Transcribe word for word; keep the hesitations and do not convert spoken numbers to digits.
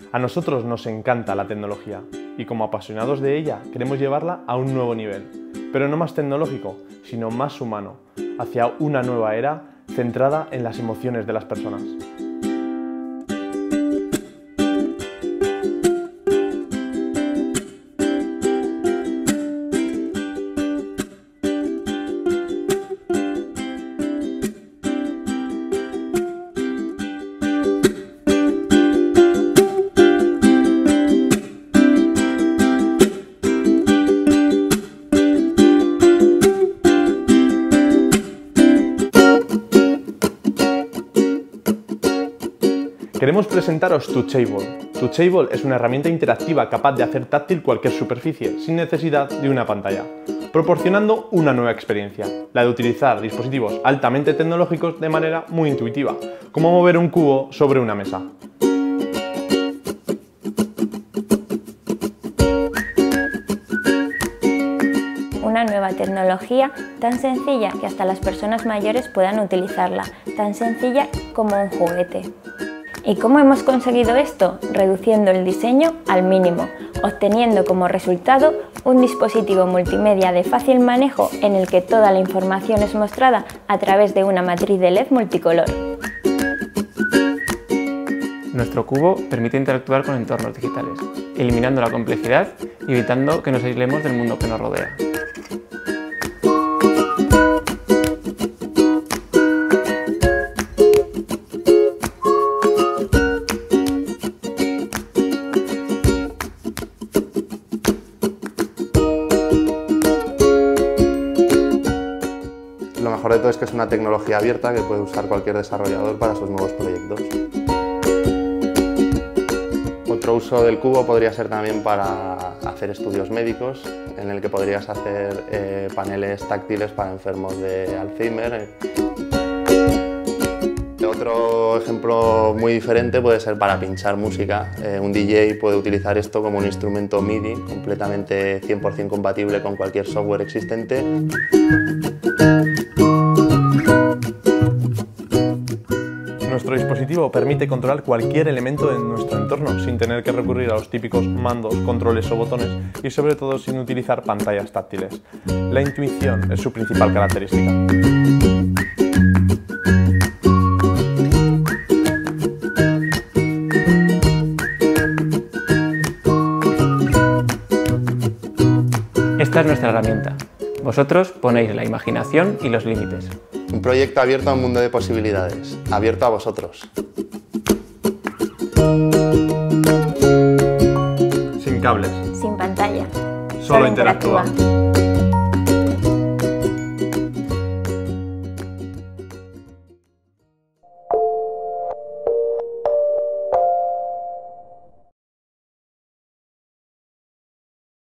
A nosotros nos encanta la tecnología y como apasionados de ella queremos llevarla a un nuevo nivel, pero no más tecnológico, sino más humano, hacia una nueva era centrada en las emociones de las personas. Queremos presentaros Touchable. Touchable es una herramienta interactiva capaz de hacer táctil cualquier superficie sin necesidad de una pantalla, proporcionando una nueva experiencia, la de utilizar dispositivos altamente tecnológicos de manera muy intuitiva, como mover un cubo sobre una mesa. Una nueva tecnología tan sencilla que hasta las personas mayores puedan utilizarla, tan sencilla como un juguete. ¿Y cómo hemos conseguido esto? Reduciendo el diseño al mínimo, obteniendo como resultado un dispositivo multimedia de fácil manejo en el que toda la información es mostrada a través de una matriz de L E D multicolor. Nuestro cubo permite interactuar con entornos digitales, eliminando la complejidad y evitando que nos aislemos del mundo que nos rodea. Lo mejor de todo es que es una tecnología abierta que puede usar cualquier desarrollador para sus nuevos proyectos. Otro uso del cubo podría ser también para hacer estudios médicos, en el que podrías hacer eh, paneles táctiles para enfermos de Alzheimer. Otro ejemplo muy diferente puede ser para pinchar música. Eh, un D J puede utilizar esto como un instrumento MIDI completamente cien por cien compatible con cualquier software existente. Nuestro dispositivo permite controlar cualquier elemento de nuestro entorno sin tener que recurrir a los típicos mandos, controles o botones y sobre todo sin utilizar pantallas táctiles. La intuición es su principal característica. Esta es nuestra herramienta. Vosotros ponéis la imaginación y los límites. Un proyecto abierto a un mundo de posibilidades, abierto a vosotros. Sin cables. Sin pantalla. Solo interactúa.